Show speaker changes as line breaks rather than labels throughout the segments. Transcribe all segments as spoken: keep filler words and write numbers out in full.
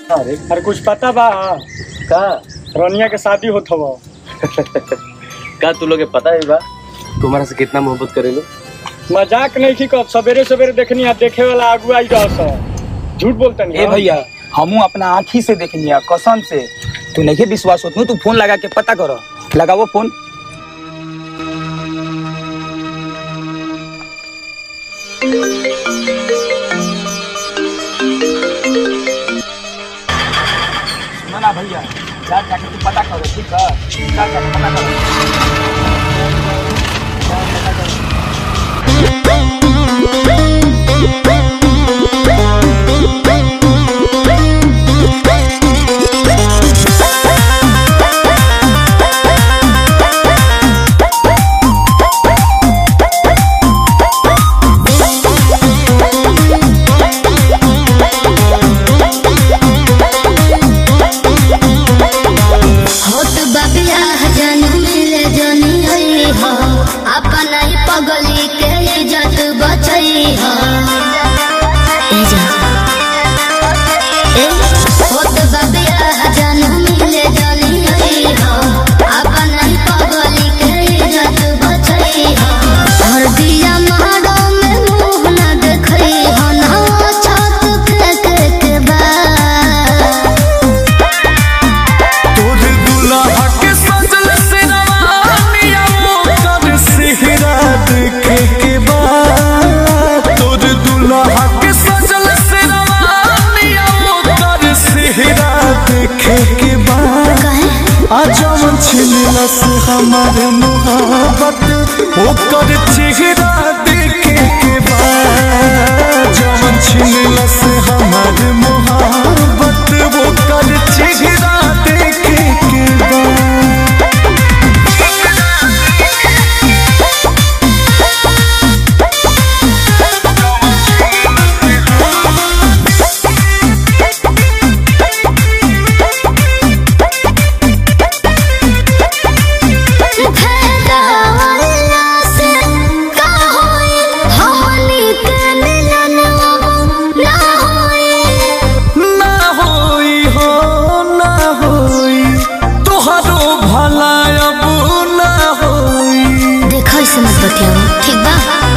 अरे अरे कुछ पता बा का रोनिया के शादी होत हवा
का तू लोग पता है बा तुम्हारा से कितना मोहब्बत करेलो?
मजाक नहीं की कब सवेरे सवेरे देखनी है देखे वाला आगू आई रहा झूठ बोलता नहीं।
ए भैया हमू अपना आँखी से देखनी है कसम से। तू नहीं विश्वास होता तू फोन लगा के पता करो। लगाओ फोन। ना भैया जा जाके तू पता करो ठीक है। जा जाके पता करो। पता करो।
हमारे मोहब्बत ओकर चेहरा देखे के बाद जवन छिलला से हमारे मोहब्बत ओकर चेहरा देखे के
ठीक बा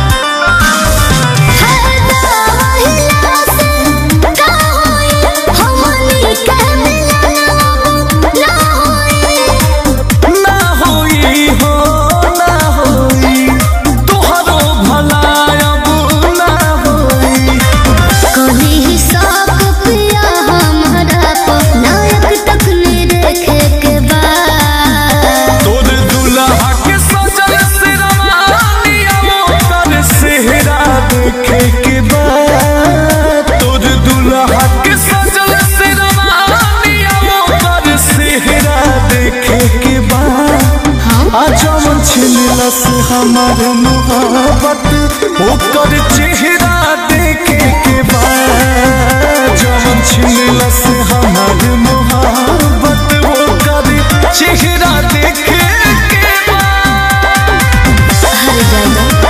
हमारे मोहब्बत ओकर चेहरा देखे के बाद जवन छिलला से हमारे मोहब्बत ओकर चेहरा देखे के बाद हर जगह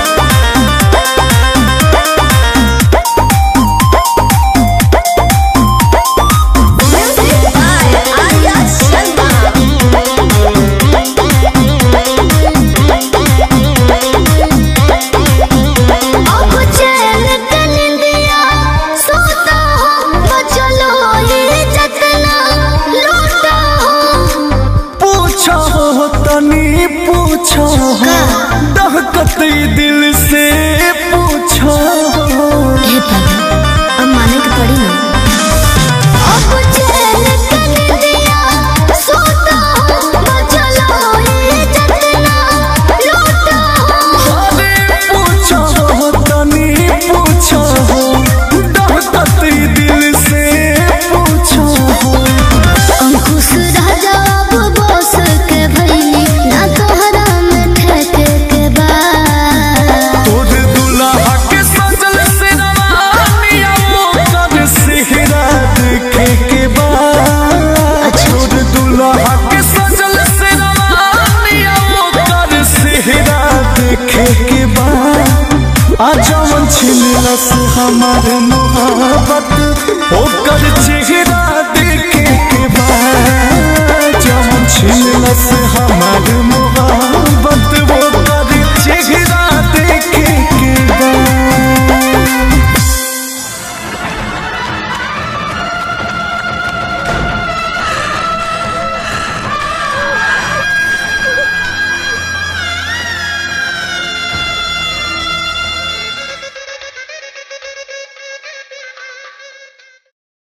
पूछो दहकत दिल से पूछो
हे बाबा अब माने के पड़ी ना अब चैन कर दिया सोता बचलो ये जतना लूटा
अरे पूछो तनी पूछो दहकत दिल से पूछो
अंकुश राजा अब बस के भई ना तोहरा
के बाद जवन छिलला से हमारे मोहब्बत ओकर चेहरा